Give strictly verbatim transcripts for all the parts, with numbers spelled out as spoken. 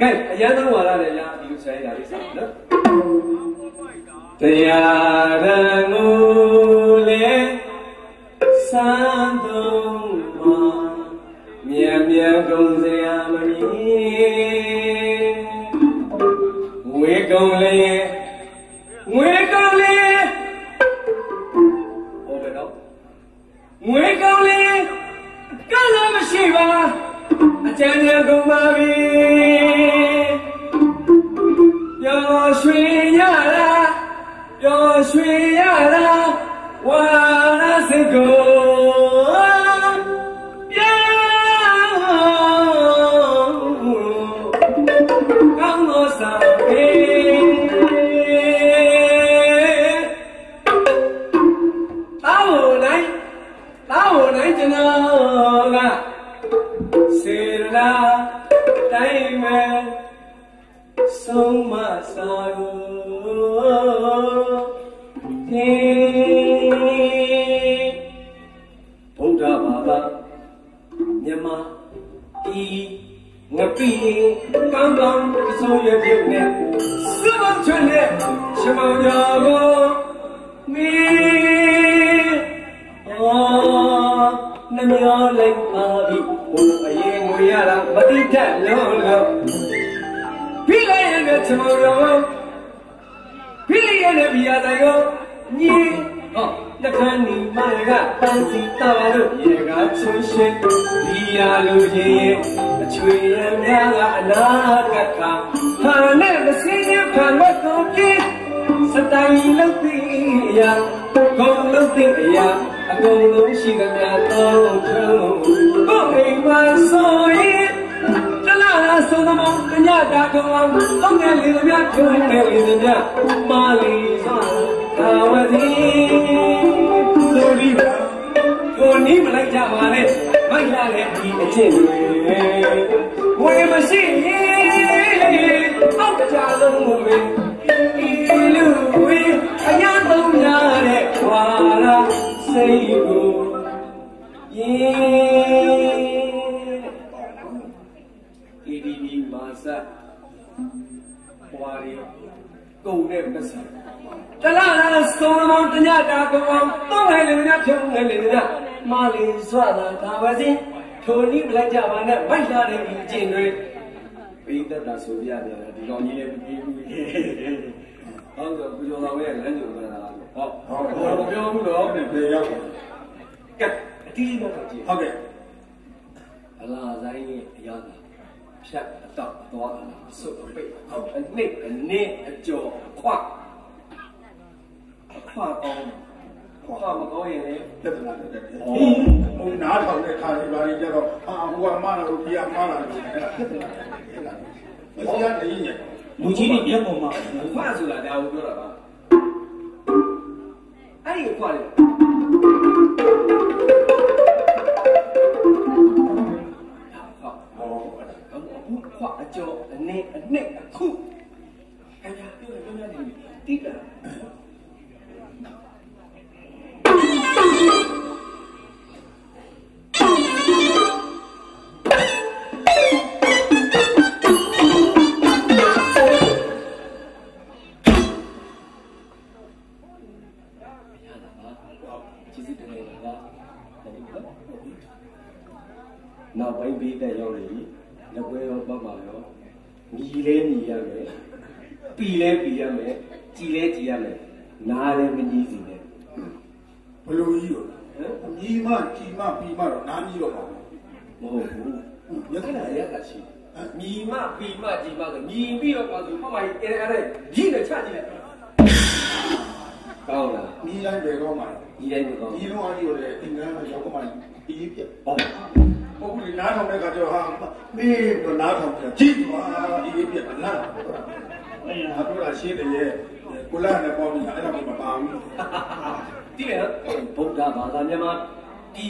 ကဲအရန်သုံးဝါဒလည်းရဒီလိုဆရာကြီးဒါလေးစနော်တရားရန်ကိုလေစံသုံးမှာမြန်မြန်ကုန်စရာမမီငွေကုန်လေငွေကုန်လေဟုတ်တယ်နော်ငွေကုန်လေကလည်းမရှိပါအကျဉ်းချင်းကုန်ပါပြီပျော်ရွှင်ရတာပျော်ရွှင်ရတာဝါရစိတ်ကိုပြောင်းကောင်းသောစာပေတောင်းနိုင်တောင်းနိုင်ကျွန်တော်ကစေလာတိုင်းမဲ့ဆုံးမစာကိုဒီဗုဒ္ဓဘာသာမြန်မာဒီငပိကောင်းကောင်းအစိုးရပြုတ်နဲ့စမချွန်းနဲ့ချမောင်ရောကိုမီအော်နှမျောလိုက်ပါပြီဘုအရင်ငွေရတာမတိတတ်လုံးလုံးဖိလိုက်ရတဲ့ချမောင်ရောဖိလိုက်ရတဲ့ဘီယာတိုင်ကိုညီဟောနှခမ်းနီမရကပန်းစီတာပါလို့ရေကချွန်းရှင်းဒီရလူချင်းရဲ့အချွေရများကအနာကကဟာနဲ့မစင်းရခံမကုန်ပြေစတိုင်လုံးပြီးအရာကုန်လုံးပြီးအရာအကုန်လုံးရှိကြများတော့ထုံးဘုအိမ်မှာဆိုရင်တလားဆုံးသမောင်းညတာကောင်အောင်လုံးငယ်လေးများထုံးငယ်လေးများမာလီသာသာဝတိလိုဒီကိုနီးမလိုက်ကြပါနဲ့မိုက်လာတဲ့ဒီအချင်းတွေဝေမရှိရင်အောက်ကြလုံးကိုပဲဒီလူဝေအညာသုံးရတဲ့ဝါရာစိတ်ကိုယေဒီဒီဒီမာစဝါရီကုန်တဲ့မဆန်တလားလားဆုံးမောင်းတညတာကောင်အောင်သုံးငယ်လေးများဖြုံးငယ်လေးများမာလီစွာတာဒါပါစီထိုနည်းမလိုက်ကြပါနဲ့မိုက်လာတဲ့ဒီအကျင့်တွေပိတ္တတာဆိုပြရတယ်ဒီကောင်ကြီးလည်းပြီးပြီးဟောဆိုပူဇော်တော်ရဲ့လမ်းညွှန်လာတာဟောဟောမပြောဘူးတော့ပြေရောက်ကဲအတီးတော့ကြည့်ဟုတ်ကဲ့အလားဆိုင်ရဲ့အရာဖြတ်အတော့သွားတာဆုပ်ပိတ်ဟုတ်အနစ်အနစ်အကျော်ခွာခွာကောင်းခွာမကောင်းရင်လည်းပြဿနာတက်တယ်။ဟိုနားထောင်တဲ့ခါဒီပါလေးကြတော့အာဟိုကမလာလို့ဒီကမလာလို့အဲ့ဒါပြဿနာအဲ့ဒါမစီရနေရင်မူကြီးတွေပြတ်ပေါ်မှာခွာဆိုတာဒါကိုပြောတာပါအဲ့ဒီခွာလေခွာအကျော်အနေအနှစ်အခုအဲ့ဒါပြောရပြောရတယ်တိတာနောက်ပိုင်းပြီးတဲ့ရောက်နေပြီလက်ပွဲရောပတ်ပါရောညီလဲညီရမယ်ပီလဲပီရမယ်ကြည်လဲကြည်ရမယ်နားလဲမကြီးစီနဲ့ဘလို့ကြီးရောဟမ်ညီမကြည်မပီမတော့နားကြီးတော့ပါမဟုတ်ဘူးရခဏရက်ကရှိညီမပီမကြည်မဆိုညီပြီးတော့ပါဆိုမှမကြီးအဲ့အဲ့ကြီးနဲ့ချကြည့်လိုက်ကောင်းလားညီတိုင်းပဲကောင်းပါညီတိုင်းပဲကောင်းညီလုံးအားကြီးရောလေအင်္ဂါမှာရောက်မှပြီးပြဟုတ်ပုဂ္ဂိုလ်နားထောင်တဲ့အခါကျတော့ဟာမေးတော့နားထောင်ကြကြည့်ပါဒီလေးပြတ်လားအဲ့ဒါပြောတာရှင်းတယ်ရဲ့ကိုလာနဲ့ပေါင်းနေတာအဲ့ဒါမပါဘူးတိတယ်ဗုဒ္ဓဘာသာမြန်မာဒီ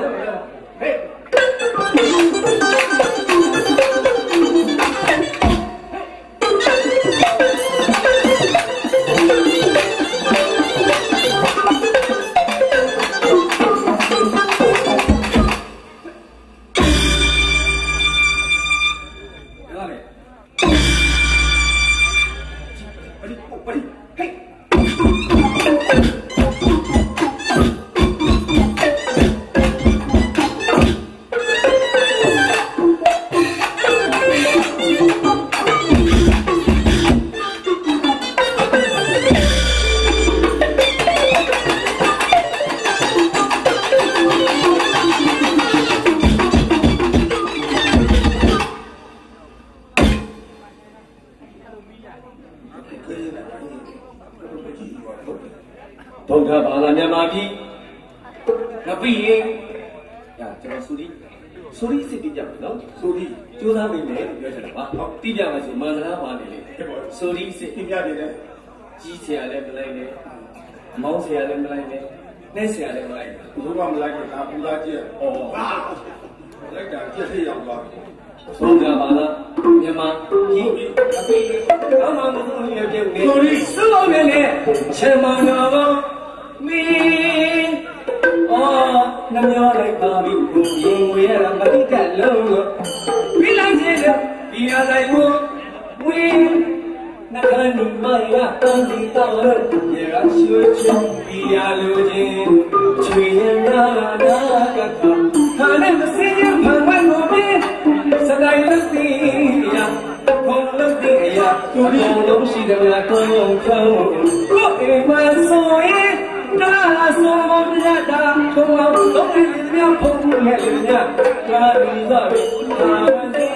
ဗုဒ္ဓဘာသာမြန်မာပြည်ငပိရင်ညကျွန်တော်စူရီစူရီစစ်တိပြမယ်နော်စူရီကြိုးစားမိမယ်လို့ပြောချင်တာပါဟုတ်တိပြမယ်ဆိုမန္တရာပါနေလေစူရီစစ်တိပြနေတယ်ကြီးဆရာလည်းမလိုက်နဲ့မောင်းဆရာလည်းမလိုက်နဲ့နှဲဆရာလည်းမလိုက်ဘူးဘုရားမလိုက်တော့ဒါပူသားကြည့်ဩလိုက်တာကြည့်သိအောင်သွားဘုရားဘာသာမြန်မာပြည်ငပိဘာမှမဟုတ်ဘူးလေပြုတ်နေစူရီစလုံးနေနဲ့ချေမောင်တော်မင်းအော်နှမျောလိုက်ပါပြီကိုရင်ဝေရတာမတိတတ်လုံးလို့ပြီးလိုက်ခြင်းလို့ဒီရတိုင်းကိုဝင်းနှခမ်းဒီမရတန်းစီတော့လို့ရေရရွှေချုံဒီရလိုခြင်းချွေရနာနာကကဟာနဲ့မစင်းရဖန်ဝဲကိုမင်းစတိုင်းလို့သိရဘုံလို့သိရသူတို့လုံးရှိတယ်များကောင်းကောင်းကိုအိမ်မှာဆိုရင်နာဆိုမရတာဘုံအောင်လုံးရင်းများဘုံနဲ့လည်းညလာပြီးသားပဲအာမတိ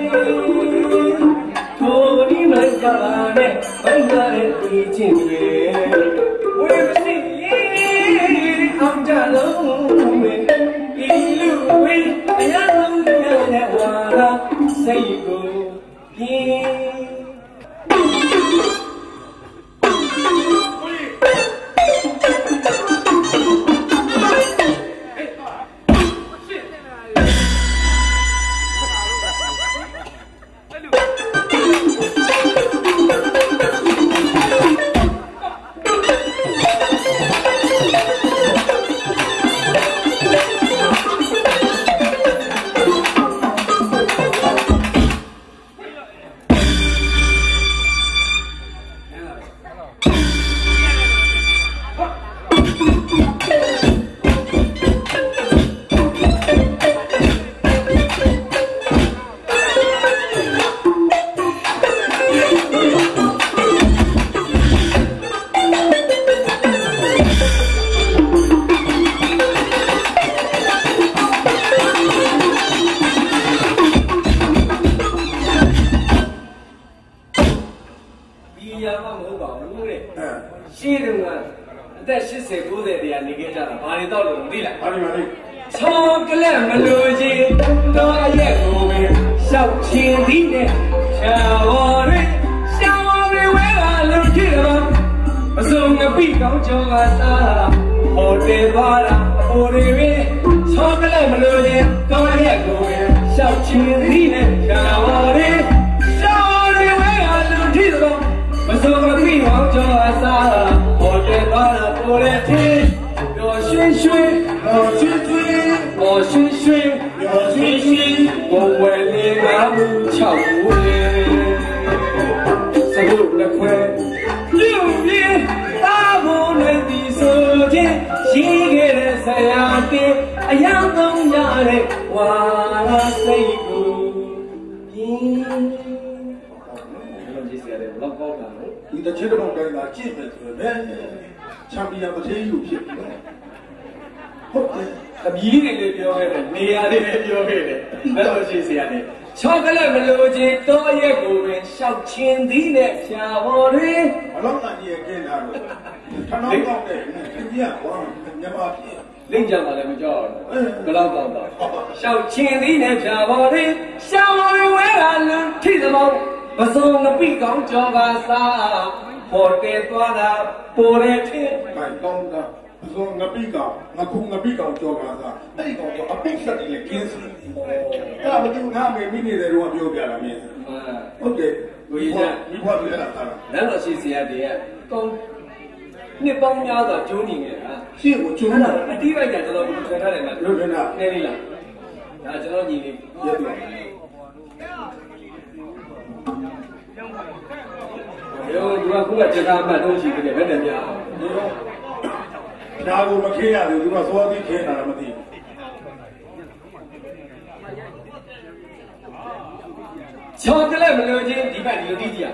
ကိုဒီမကြပါနဲ့ဘယ်လာတဲ့ဒီချင်းတွေဝေမရှိအောင်ကြလုံးမင်းဒီလူဝေးတရားလုံးနဲ့ဝါလာစိတ်ကိုပြင်းဆိုငါပိကောင်ငါခုငါပိကောင်ကြောကားစားအဲ့ဒီကောင်ကအပိဆက်တယ်လေကင်းစီအဲ့ဒါမတူငါမေမိနေတယ်တော့ပြောပြလာမင်းဟုတ်တယ်ကိုကြီးကမိဘပြလာတာလမ်းတော်ရှိစရာတည်းကကောင်းနှစ်ပေါင်းများစွာကျိုးနေနေတာရှေ့ကိုကျိုးလာအတိပိုက်ကကျွန်တော်ဘယ်လိုထွန်ထားတယ်လဲဘယ်လိုထွန်ထားနေလေးလားဒါကျွန်တော်ညီလေးပြောပြရောဒီကခုကတကားမှတ်တော့ရှိတယ်ဘယ်နဲ့ပြဒါကိုမခေးရတယ်သူကသွားပြီးခေးတာမသိဘူးချောကလေးမလို့ချင်းဒီဘက်ဒီလိုကြည့်ကြရ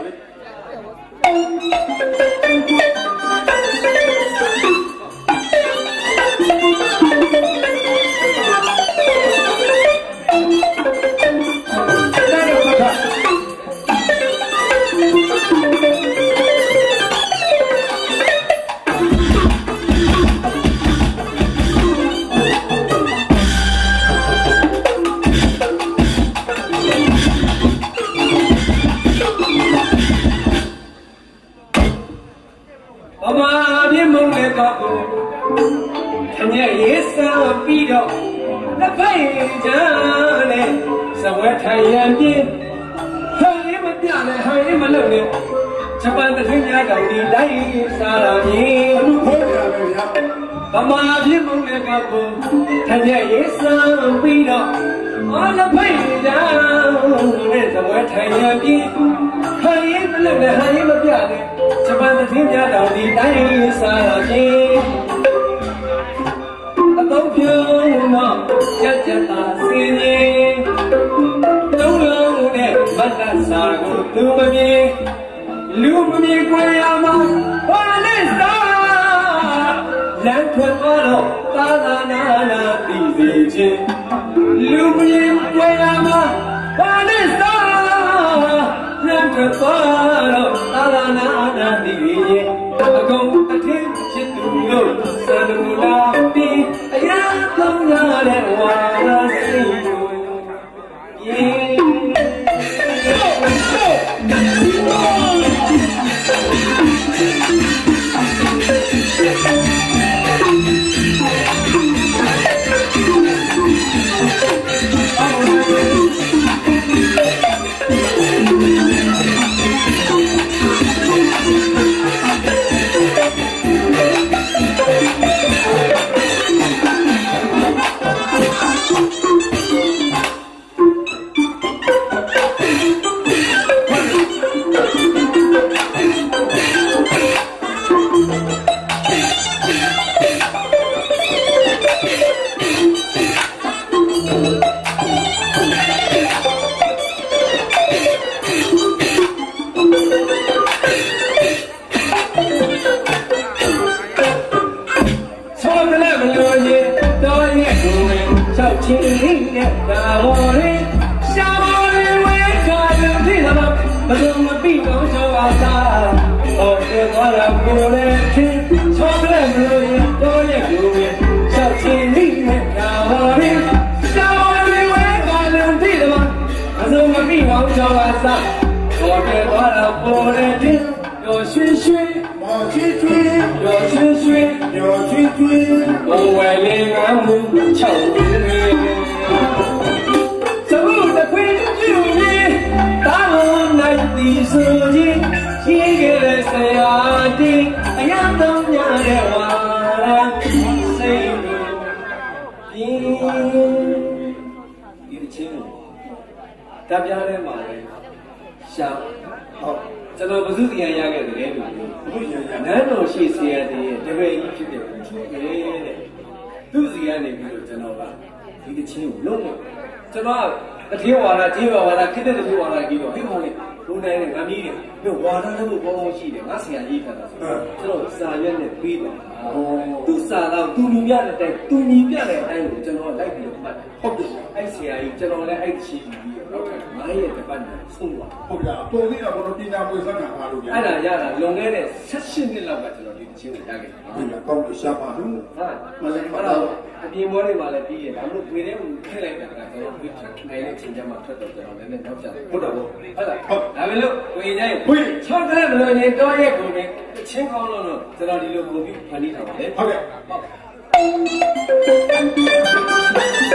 ပြီးတော့လက်ဖက်ကြမ်းနဲ့စဝဲထိုင်ရန်ပြင်းဟိုင်းမပြနဲ့ဟိုင်းမလုံနဲ့ဂျပန်တထင်းများတောင်ဒီတိုင်းစားလာမည်ဘုရားပဲဗျာဗမာပြည်မုံနဲ့ကပုံထက်ရေးစမ်းပြီးတော့အော်လက်ဖက်ကြမ်းနဲ့စဝဲထိုင်ရန်ပြင်းဟိုင်းမလုံနဲ့ဟိုင်းမပြနဲ့ဂျပန်တထင်းများတောင်ဒီတိုင်းစားလာမည်တော့ပြုံးတော့ကြက်ကြက်သာစင်းရင်သုံးလုံးနဲ့မတ်တစာကိုသူမမြင်လူမမြင်ခွေရမှာဘာလဲစားလမ်းထွက်တော့သာသာနာနာသိစေခြင်းလူမမြင်ခွေရမှာဘာလဲစားလမ်းထွက်တော့သာသာနာနာသိစေခြင်းအကုန်အထင်းချစ်သူလို့စံလူလာပြီးအရာသုံးရတဲ့ဝါရစိတ်ကိုယေတပ်ပြားထဲမှာလည်းရှာဟုတ်ကျွန်တော်ဘုသူစီရရခဲ့တယ်လို့ဘုသူရရနန်းတော်ရှိစီရတဲ့တပည့်ကြီးဖြစ်တဲ့ဘုသူရဲ့သူစီရနေပြီးတော့ကျွန်တော်ကဒီတချင်းကိုလုံးလို့ကျွန်တော်ကတတိယဝါဒကြေးဝါဒခိတဲ့တတိယဝါဒကြီးတော့ဟိမောလေးဘုံတိုင်းနဲ့ငါမီးတယ်ပြီးဝါဒလည်းဘောင်းရှိတယ်ငါဆရာကြီးခါတာဆိုကျွန်တော်စာရွက်နဲ့ပြီးတော့သူစာတော့သူညီပြတဲ့အတိုင်းသူညီပြတဲ့အတိုင်းကိုကျွန်တော်လိုက်ပြီးတော့မှတ်ဟုတ်တယ်အဲ့ဆရာကြီးကျွန်တော်လည်းအဲ့ချီပြီးတော့ငါးရက်တစ်ပတ်နဲ့ဆုံးသွားဟုတ်ကဲ့ပုံလေးတော့ဘယ်လိုပညာပွေစကားပါလို့ဗျာအဲ့ဒါရတာလွန်ခဲ့တဲ့၁၈နှစ်လောက်ကကျွန်တော်ဒီတချင်းကိုရခဲ့တယ်ဟုတ်ကဲ့ကောင်းလို့ရှာပါဘူးဟုတ်မလည်းမတော့အပြင်ဘောတွေမှာလည်းပြီးရဒါလို့တွေထဲကိုထည့်လိုက်တာကကျွန်တော်ဒီနိုင်တဲ့ချိန်ကျမှထွက်တော့ကျွန်တော်လည်းနောက်ကျတယ်ဟုတ်တယ်ဟုတ်ဟုတ်လားဟုတ်ဒါပဲလို့ဝင်ကြရင်ဝင်၆တဲ့ဘယ်လိုရင်တော့ရဲ့ကိုပဲချင်းကောင်းလို့တော့ကျွန်တော်ဒီလိုပုံပြီးဖန်တီးထားပါလေဟုတ်ကဲ့ဟုတ်